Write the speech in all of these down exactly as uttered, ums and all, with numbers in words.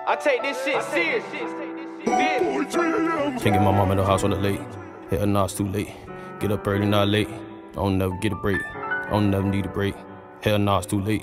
I take this shit serious. Can't get my mama in the house on the late. Hell nah, it's too late. Get up early, not late. Don't never get a break. Don't never need a break. Hell nah, it's too late.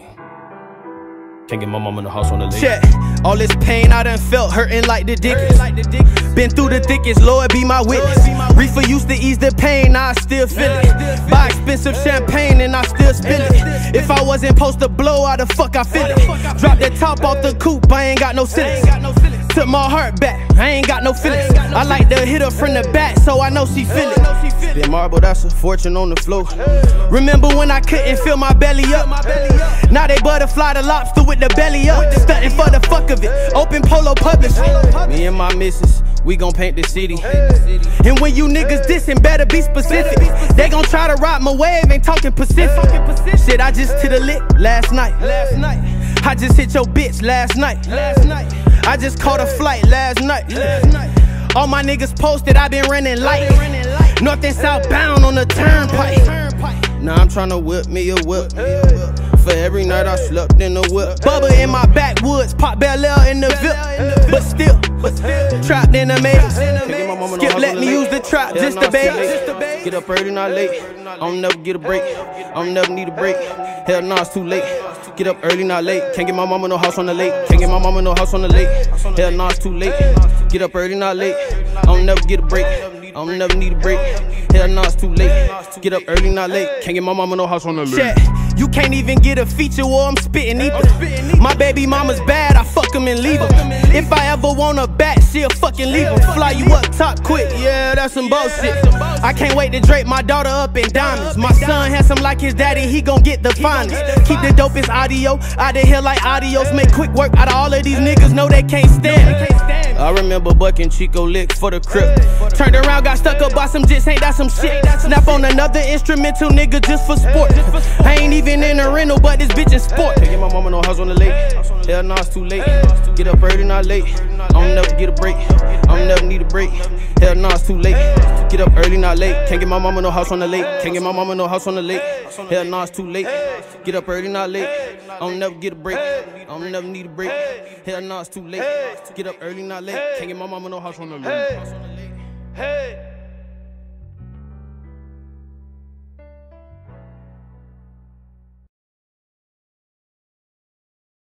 Can't get my mama in the house on the late. Check. All this pain I done felt, hurting like the Dickens. Been through the thickest, Lord be my witness. Reefer used to ease the pain, now I still feel it. Buy expensive champagne and I still spill it. If I wasn't supposed to blow, how the fuck I feel it? Drop the top off the coupe, I ain't got no ceilings. Took my heart back, I ain't got no feelings. I like to hit her from the back, so I know she feel it. That marble, that's a fortune on the floor. Remember when I couldn't fill my belly up? Now they butterfly the lobster with the belly up. Stunting for the fuck of it, open polo publishing. Me and my missus, we gon' paint the city. And when you niggas dissing, better be specific. They gon' try to ride my wave, ain't talking Pacific. Shit, I just hit a lick last night. I just hit your bitch last night. I just caught a flight last night. All my niggas posted, I been running light. North and southbound on the turnpike. Now I'm tryna whip me a whip. For every night I slept in the whip. Bubba in my backwoods, pop Bel Air in the VIP. But still, trapped in a maze. Skip let me use the trap just to bait. Get up early, not late. I don't never get a break. I don't never need a break. Hell nah, it's too late. Get up early, not late. Can't get my mama no house on the lake. Can't get my mama no house on the lake. Hell nah, it's too late. Get up early, not late. I don't never get a break. I don't never need a break. Hell nah, it's too late. Get up early, not late. Can't get my mama no house on the lake. Check. You can't even get a feature where I'm spitting either. My baby mama's bad, I fuck him and leave him. If I ever want a bat, she'll fucking leave him. Fly you up top quick, yeah, that's some bullshit. I can't wait to drape my daughter up in diamonds. My son handsome like his daddy, he gon' get the finest. Keep the dopest audio out of here like adios. Make quick work out of all of these niggas, know they can't stand. I remember bucking Chico lick for the crib. Turned around, got stuck up by some jits, ain't that some shit? Snap on another instrumental, nigga, just for sport. I ain't even in a rental, but this bitch in sport. Can't get my mama no house on the lake. Hell nah, it's too late. Get up early, not late. I don't never get a break. I don't never need a break. Hell nah, it's too late. Get up early, not late. Can't get my mama no house on the lake. Can't get my mama no house on the lake. Hell nah, it's too late. Get up early, not late. I don't never get a break. I don't never need a break. Hell nah, it's too late. Get up early, not late. Can't get my mama no house on the lake. Hey.